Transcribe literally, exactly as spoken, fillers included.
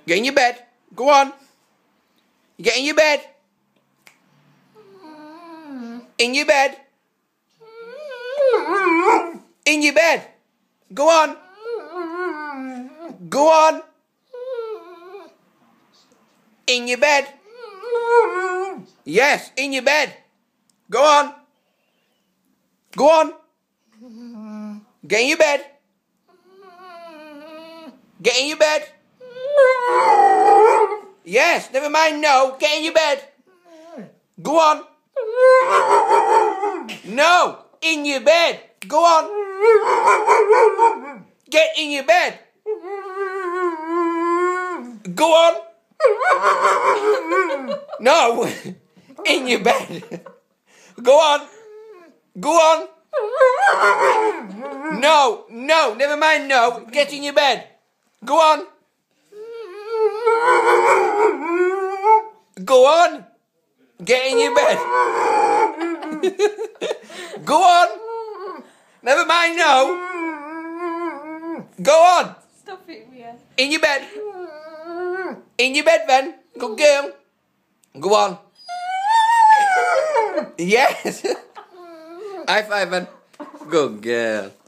Get in your bed. Go on. Get in your bed. In your bed. In your bed. Go on. Go on. In your bed. Yes, in your bed. Go on. Go on. Get in your bed. Get in your bed. Yes, never mind, no. Get in your bed. Go on. No, in your bed. Go on. Get in your bed. Go on. No, in your bed. Go on. Go on. No, no, never mind, no. Get in your bed. Go on. Go on. Get in your bed. Go on. Never mind, no. Go on. Stop it, Mia. In your bed. In your bed, then. Good girl. Go on. Yes. High five, then. Good girl.